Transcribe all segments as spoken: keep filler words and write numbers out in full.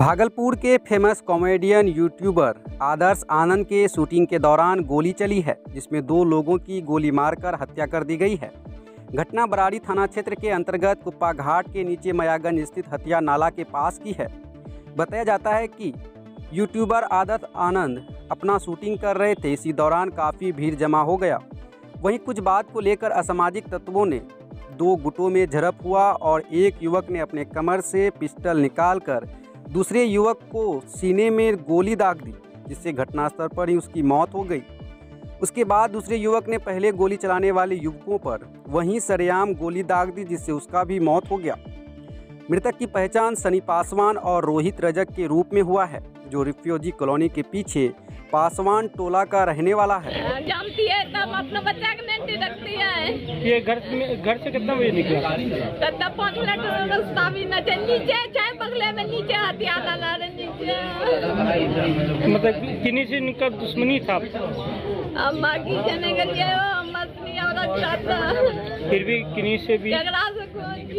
भागलपुर के famous comedian YouTuber Adarsh Anand के shooting के दौरान गोली चली है, जिसमें दो लोगों की गोली मारकर हत्या कर दी गई है। घटना बराड़ी थाना क्षेत्र के अंतर्गत कुप्पा घाट के नीचे मयागंज स्थित हथिया नाला के पास की है। बताया जाता है कि यूट्यूबर आदर्श आनंद अपना शूटिंग कर रहे थे। इसी दौरान काफ़ी भीड़ जमा हो गया। वहीं कुछ बात को लेकर असामाजिक तत्वों ने दो गुटों में झड़प हुआ और एक युवक ने अपने कमर से पिस्टल निकालकर दूसरे युवक को सीने में गोली दाग दी, जिससे घटनास्थल पर ही उसकी मौत हो गई। उसके बाद दूसरे युवक ने पहले गोली चलाने वाले युवकों पर वहीं सरेआम गोली दाग दी, जिससे उसका भी मौत हो गया। मृतक की पहचान सनी पासवान और रोहित रजक के रूप में हुआ है, जो रिफ्यूजी कॉलोनी के पीछे पासवान टोला का रहने वाला है। जानती है तब अपना बच्चा के नहीं रखती है। ये घर में घर से कितना बजे निकला? तब पाँच मिनट रास्ता भी न थे, नीचे चाहे बगले में नीचे हथियार लगा रहे नीचे। मतलब किन्हीं से इनका दुश्मनी था? अम्मा की जने के लिए मछली और अच्छा था, फिर भी किन्हीं से भी झगड़ा से कोई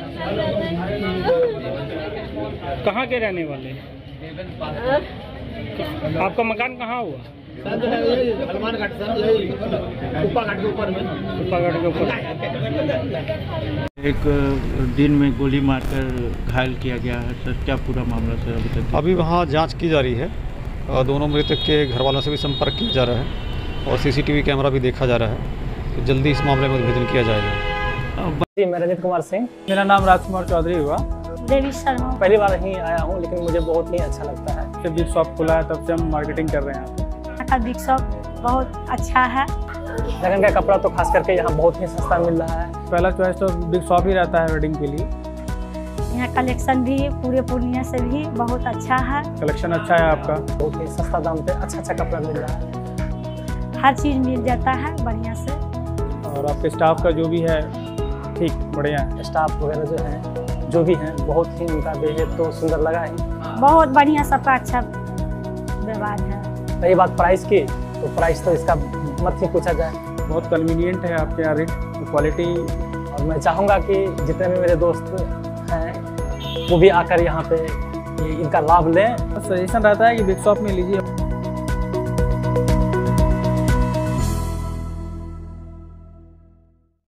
कहाँ के रहने वाले? आपका मकान कहाँ हुआ? हनुमान घाट सर, कुप्पा घाट के ऊपर में। कुप्पा घाट के ऊपर एक दिन में गोली मारकर घायल किया गया है सर, क्या पूरा मामला सर अभी तक? अभी वहाँ जांच की जा रही है और दोनों मृतक के घर वालों से भी संपर्क किया जा रहा है और सीसीटीवी कैमरा भी देखा जा रहा है, तो जल्दी इस मामले में उद्भेदन किया जाएगा। जी, मैं रंजित कुमार सिंह, मेरा नाम राजकुमार चौधरी हुआ। देवी शर्मा, पहली बार यहीं आया हूँ, लेकिन मुझे बहुत ही अच्छा लगता है। जब बिग शॉप खुला है तब से हम मार्केटिंग कर रहे हैं। यहाँ का बिग शॉप बहुत अच्छा है। लगन का कपड़ा तो खास करके यहाँ बहुत ही सस्ता मिल रहा है। पहला चॉइस तो बिग शॉप ही रहता है वेडिंग के लिए। यहाँ कलेक्शन भी पूरे पूर्णिया से भी बहुत अच्छा है। कलेक्शन अच्छा है आपका, बहुत ही सस्ता दाम पे अच्छा अच्छा कपड़ा मिल रहा है। हर चीज़ मिल जाता है बढ़िया से। और आपके स्टाफ का जो भी है ठीक बढ़िया है। स्टाफ वगैरह जो है जो भी है बहुत ही उनका बिहेव तो सुंदर लगा ही। बहुत बढ़िया, सबका अच्छा व्यवहार है। रही बात प्राइस की, तो प्राइस तो इसका मत ही पूछा जाए। बहुत कन्वीनियंट है आपके यहाँ रेट, क्वालिटी। और मैं चाहूँगा कि जितने भी मेरे दोस्त हैं वो भी आकर यहाँ पे इनका लाभ लें। सजेशन रहता है कि बिग शॉप में लीजिए।